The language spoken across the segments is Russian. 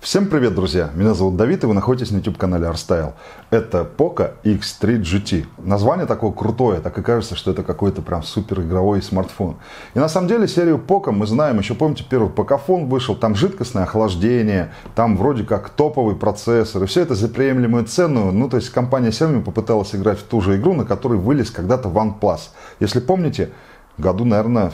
Всем привет, друзья! Меня зовут Давид, и вы находитесь на YouTube-канале ArtStyle. Это Poco X3 GT. Название такое крутое, так и кажется, что это какой-то прям супер игровой смартфон. И на самом деле серию Poco мы знаем, еще помните, первый Pocophone вышел, там жидкостное охлаждение, там вроде как топовый процессор, и все это за приемлемую цену. Ну, то есть компания Xiaomi попыталась играть в ту же игру, на которой вылез когда-то OnePlus. Если помните, году, наверное,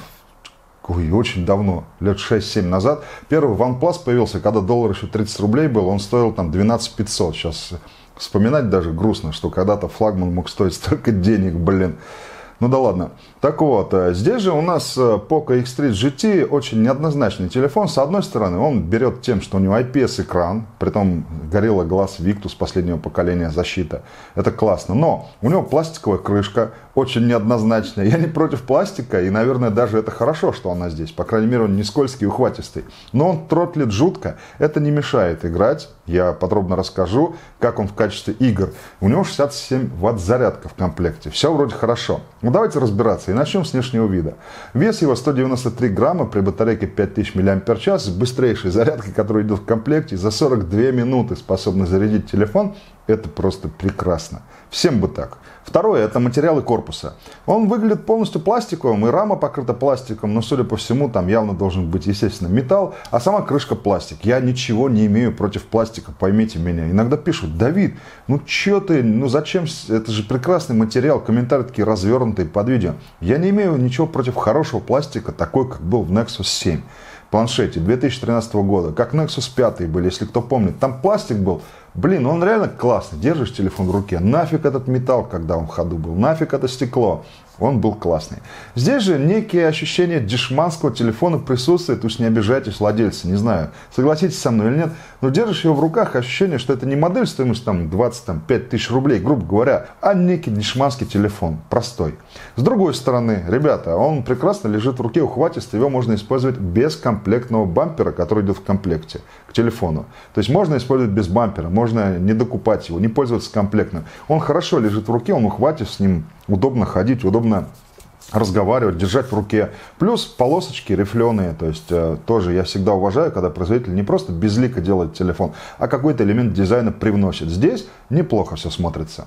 очень давно, лет 6-7 назад, первый OnePlus появился, когда доллар еще 30 рублей был, он стоил там 12 500. Сейчас вспоминать даже грустно, что когда-то флагман мог стоить столько денег, блин. Ну да ладно. Так вот, здесь же у нас Poco X3 GT очень неоднозначный телефон. С одной стороны, он берет тем, что у него IPS-экран, притом Gorilla Glass Victus последнего поколения защита. Это классно. Но у него пластиковая крышка, очень неоднозначная. Я не против пластика, и, наверное, даже это хорошо, что она здесь. По крайней мере, он не скользкий и ухватистый. Но он тротлит жутко. Это не мешает играть. Я подробно расскажу, как он в качестве игр. У него 67 Вт зарядка в комплекте. Все вроде хорошо. Ну, давайте разбираться. И начнем с внешнего вида. Вес его 193 грамма при батарейке 5000 мАч с быстрейшей зарядкой, которая идет в комплекте. За 42 минуты способны зарядить телефон. Это просто прекрасно. Всем бы так. Второе, это материалы корпуса. Он выглядит полностью пластиковым, и рама покрыта пластиком, но, судя по всему, там явно должен быть, естественно, металл, а сама крышка пластик. Я ничего не имею против пластика, поймите меня. Иногда пишут: Давид, ну чё ты, ну зачем, это же прекрасный материал, комментарии такие развернутые под видео. Я не имею ничего против хорошего пластика, такой, как был в Nexus 7. Планшете 2013 года, как Nexus 5 были, если кто помнит. Там пластик был, блин, он реально классный. Держишь телефон в руке, нафиг этот металл, когда он в ходу был, нафиг это стекло. Он был классный. Здесь же некие ощущения дешманского телефона присутствует. Уж не обижайтесь, владельцы, не знаю, согласитесь со мной или нет. Но держишь его в руках, ощущение, что это не модель стоимостью там 25 тысяч рублей, грубо говоря, а некий дешманский телефон, простой. С другой стороны, ребята, он прекрасно лежит в руке, ухватистый, его можно использовать без комплектного бампера, который идет в комплекте к телефону. То есть можно использовать без бампера, можно не докупать его, не пользоваться комплектным. Он хорошо лежит в руке, он ухватist, с ним удобно ходить, удобно разговаривать, держать в руке. Плюс полосочки рифленые, то есть тоже я всегда уважаю, когда производитель не просто безлико делает телефон, а какой-то элемент дизайна привносит. Здесь неплохо все смотрится.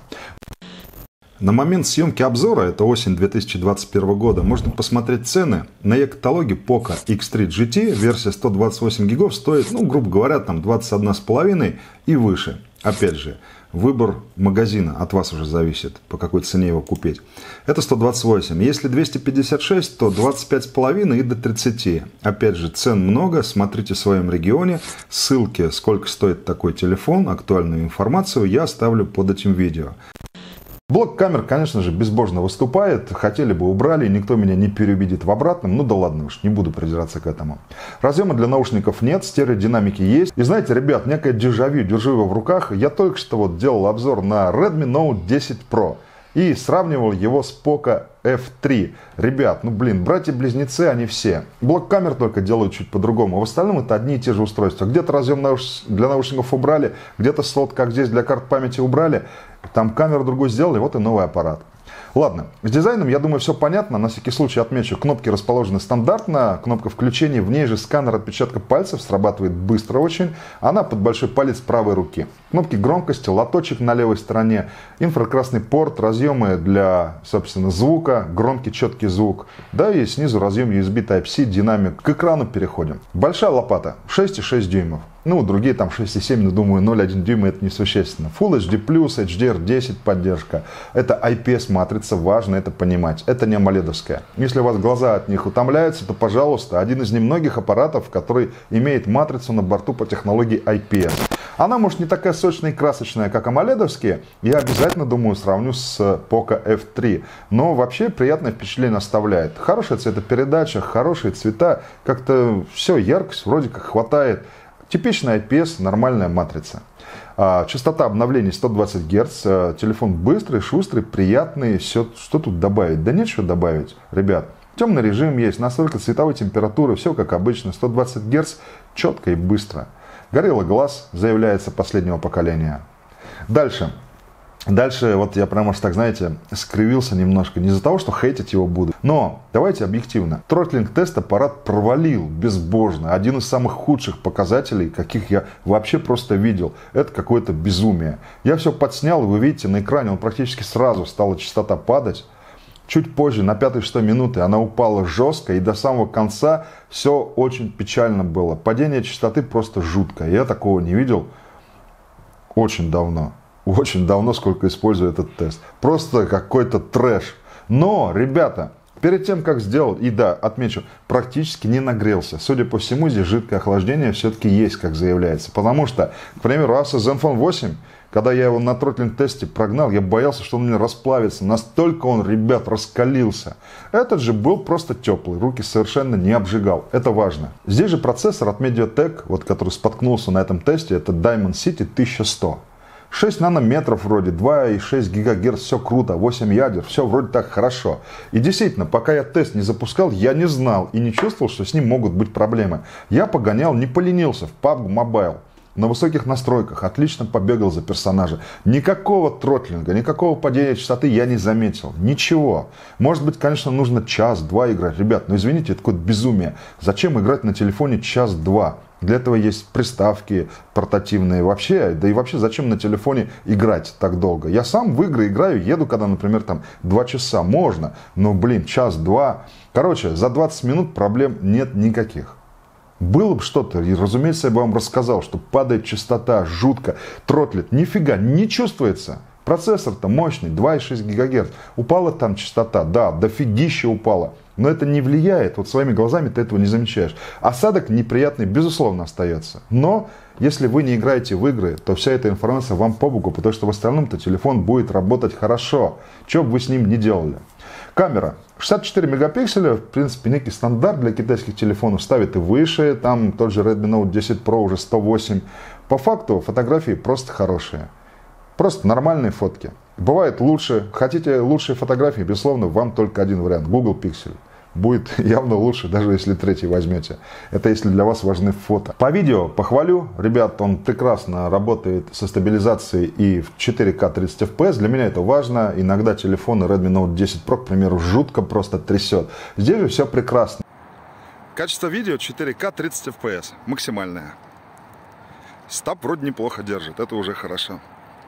На момент съемки обзора, это осень 2021 года, можно посмотреть цены. На e-каталоге Poco X3 GT версия 128 гигов стоит, ну, грубо говоря, там 21,5 и выше. Опять же, выбор магазина от вас уже зависит, по какой цене его купить. Это 128. Если 256, то 25,5 и до 30. Опять же, цен много, смотрите в своем регионе. Ссылки, сколько стоит такой телефон, актуальную информацию я оставлю под этим видео. Блок камер, конечно же, безбожно выступает. Хотели бы, убрали, никто меня не переубедит в обратном. Ну да ладно уж, не буду придираться к этому. Разъема для наушников нет, стереодинамики есть. И знаете, ребят, некое дежавю, держу его в руках. Я только что вот делал обзор на Redmi Note 10 Pro. И сравнивал его с Poco F3. Ребят, ну блин, братья-близнецы они все. Блок камер только делают чуть по-другому. В остальном это одни и те же устройства. Где-то разъем для наушников убрали, где-то слот, как здесь, для карт памяти убрали. Там камеру другую сделали, вот и новый аппарат. Ладно, с дизайном, я думаю, все понятно. На всякий случай отмечу, кнопки расположены стандартно. Кнопка включения, в ней же сканер отпечатка пальцев, срабатывает быстро очень. Она под большой палец правой руки. Кнопки громкости, лоточек на левой стороне, инфракрасный порт, разъемы для, собственно, звука, громкий четкий звук. Да, и снизу разъем USB Type-C, динамик. К экрану переходим. Большая лопата, 6,6 дюймов. Ну, другие там 6,7, но думаю, 0,1 дюйма это несущественно. Full HD+, HDR10 поддержка. Это IPS матрица, важно это понимать. Это не AMOLED-овская. Если у вас глаза от них утомляются, то, пожалуйста, один из немногих аппаратов, который имеет матрицу на борту по технологии IPS. Она, может, не такая сочная и красочная, как AMOLED-овские. Я обязательно, думаю, сравню с Poco F3. Но вообще приятное впечатление оставляет. Хорошая цветопередача, хорошие цвета. Как-то все, яркость вроде как хватает. Типичная IPS, нормальная матрица. Частота обновлений 120 Гц. Телефон быстрый, шустрый, приятный. Все, что тут добавить? Да нечего добавить, ребят. Темный режим есть, настройка цветовой температуры, все как обычно. 120 Гц, четко и быстро. Gorilla Glass заявляется последнего поколения. Дальше. Дальше вот я прям аж так, знаете, скривился немножко. Не из-за того, что хейтить его буду. Но давайте объективно. Тротлинг-тест аппарат провалил безбожно. Один из самых худших показателей, каких я вообще просто видел. Это какое-то безумие. Я все подснял, и вы видите на экране, он практически сразу стала частота падать. Чуть позже, на 5-6 минуты, она упала жестко, и до самого конца все очень печально было. Падение частоты просто жуткое. Я такого не видел очень давно. Очень давно, сколько использую этот тест. Просто какой-то трэш. Но, ребята, перед тем, как сделал, и да, отмечу, практически не нагрелся. Судя по всему, здесь жидкое охлаждение все-таки есть, как заявляется. Потому что, к примеру, Asus Zenfone 8, когда я его на тротлинг-тесте прогнал, я боялся, что он у меня расплавится. Настолько он, ребят, раскалился. Этот же был просто теплый, руки совершенно не обжигал. Это важно. Здесь же процессор от MediaTek, вот, который споткнулся на этом тесте, это Dimensity 1100. 6 нанометров вроде, 2,6 ГГц, все круто, 8 ядер, все вроде так хорошо. И действительно, пока я тест не запускал, я не знал и не чувствовал, что с ним могут быть проблемы. Я погонял, не поленился в PUBG Mobile. На высоких настройках, отлично побегал за персонажа. Никакого тротлинга, никакого падения частоты я не заметил. Ничего. Может быть, конечно, нужно час-два играть. Ребят, ну извините, это какое-то безумие. Зачем играть на телефоне час-два? Для этого есть приставки портативные вообще. Да и вообще, зачем на телефоне играть так долго? Я сам в игры играю, еду, когда, например, там 2 часа. Можно, но, блин, час-два. Короче, за 20 минут проблем нет никаких. Было бы что-то, и, разумеется, я бы вам рассказал, что падает частота, жутко, тротлит. Нифига, не чувствуется. Процессор-то мощный, 2,6 ГГц. Упала там частота, да, дофигища упала. Но это не влияет, вот своими глазами ты этого не замечаешь. Осадок неприятный, безусловно, остается. Но, если вы не играете в игры, то вся эта информация вам по боку, потому что в остальном-то телефон будет работать хорошо. Что бы вы с ним ни делали. Камера. 64 мегапикселя, в принципе, некий стандарт для китайских телефонов. Ставит и выше, там тот же Redmi Note 10 Pro уже 108. По факту фотографии просто хорошие. Просто нормальные фотки. Бывает лучше. Хотите лучшие фотографии, безусловно, вам только один вариант. Google Pixel. Будет явно лучше, даже если третий возьмете. Это если для вас важны фото. По видео похвалю. Ребят, он прекрасно работает со стабилизацией и в 4К 30 FPS. Для меня это важно. Иногда телефоны Redmi Note 10 Pro, к примеру, жутко просто трясет. Здесь же все прекрасно. Качество видео 4К 30 FPS. Максимальное. Стаб вроде неплохо держит. Это уже хорошо.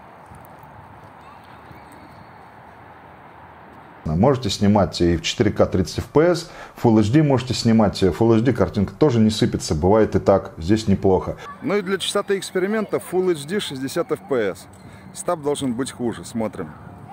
Можете снимать и в 4К 30 FPS, Full HD можете снимать. Full HD картинка тоже не сыпется, бывает и так, здесь неплохо. Ну и для частоты эксперимента Full HD 60 FPS. Стаб должен быть хуже, смотрим.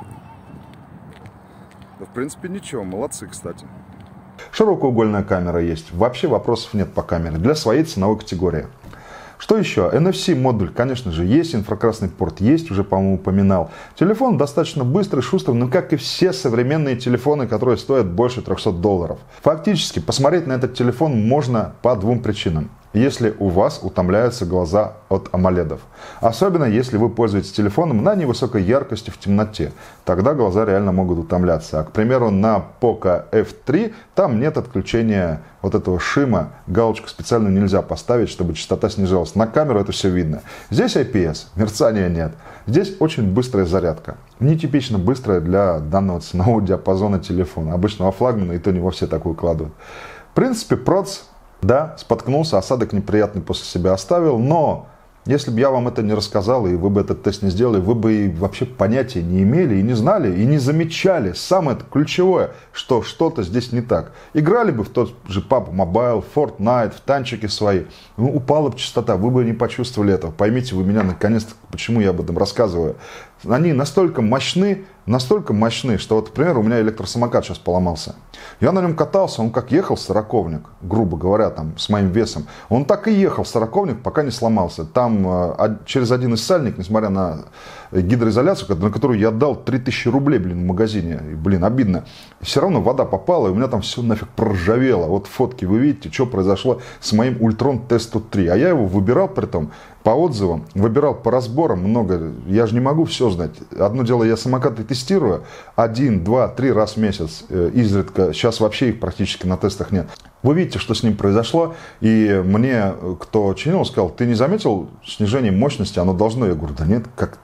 Да, в принципе ничего, молодцы, кстати. Широкоугольная камера есть, вообще вопросов нет по камере, для своей ценовой категории. Что еще? NFC модуль, конечно же, есть, инфракрасный порт есть, уже, по-моему, упоминал. Телефон достаточно быстрый, шустрый, но как и все современные телефоны, которые стоят больше $300. Фактически, посмотреть на этот телефон можно по двум причинам. Если у вас утомляются глаза от AMOLED. Особенно, если вы пользуетесь телефоном на невысокой яркости в темноте. Тогда глаза реально могут утомляться. А, к примеру, на Poco F3 там нет отключения вот этого шима. Галочку специально нельзя поставить, чтобы частота снижалась. На камеру это все видно. Здесь IPS, мерцания нет. Здесь очень быстрая зарядка. Нетипично быстрая для данного ценового диапазона телефона. Обычного флагмана и то не во все такую укладывают. В принципе, проц... Да, споткнулся, осадок неприятный после себя оставил, но если бы я вам это не рассказал, и вы бы этот тест не сделали, вы бы и вообще понятия не имели, и не знали, и не замечали. Самое ключевое, что что-то здесь не так. Играли бы в тот же PUBG Mobile, Fortnite, в танчики свои, ну, упала бы частота, вы бы не почувствовали этого. Поймите вы меня наконец-то, почему я об этом рассказываю. Они настолько мощны, что вот, например, у меня электросамокат сейчас поломался. Я на нем катался, он как ехал сороковник, грубо говоря, там, с моим весом. Он так и ехал сороковник, пока не сломался. Там через один из сальник, несмотря на гидроизоляцию, на которую я отдал 3000 рублей, блин, в магазине. И, блин, обидно. Все равно вода попала, и у меня там все нафиг проржавело. Вот фотки вы видите, что произошло с моим Ultron T103. А я его выбирал при том по отзывам, выбирал по разборам много. Я же не могу все знать. Одно дело, я самокаты тестирую 1, 2, 3 раз в месяц изредка. Сейчас вообще их практически на тестах нет. Вы видите, что с ним произошло. И мне, кто чинил, сказал: ты не заметил снижение мощности? Оно должно. Я говорю: да нет, как...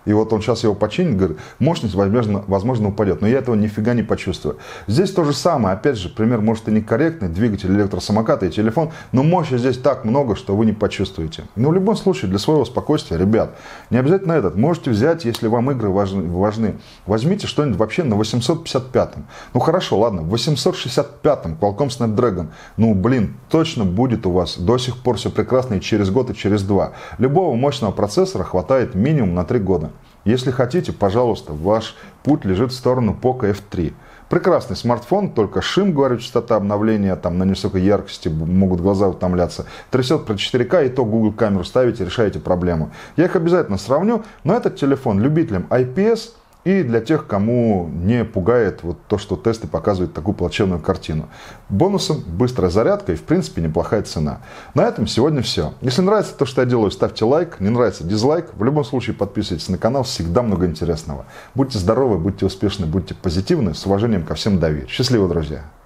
и вот он сейчас его починит, говорит, мощность, возможно, упадет. Но я этого нифига не почувствую. Здесь то же самое. Опять же, пример может и некорректный. Двигатель электросамоката и телефон. Но мощи здесь так много, что вы не почувствуете. Но в любом случае, для своего спокойствия, ребят, не обязательно этот. Можете взять, если вам игры важны. Возьмите что-нибудь вообще на 855-м. Ну хорошо, ладно, 865-м Qualcomm Snapdragon. Ну блин, точно будет у вас до сих пор все прекрасно и через год, и через два. Любого мощного процессора хватает минимум на 3 года. Если хотите, пожалуйста, ваш путь лежит в сторону Poco F3. Прекрасный смартфон, только шим, говорит, частота обновления, там на невысокой яркости могут глаза утомляться. Трясет про 4К, и то Google камеру ставите, решаете проблему. Я их обязательно сравню, но этот телефон любителям IPS и для тех, кому не пугает вот то, что тесты показывают такую плачевную картину. Бонусом быстрая зарядка и в принципе неплохая цена. На этом сегодня все. Если нравится то, что я делаю, ставьте лайк. Не нравится — дизлайк. В любом случае подписывайтесь на канал, всегда много интересного. Будьте здоровы, будьте успешны, будьте позитивны. С уважением ко всем, Давид. Счастливо, друзья!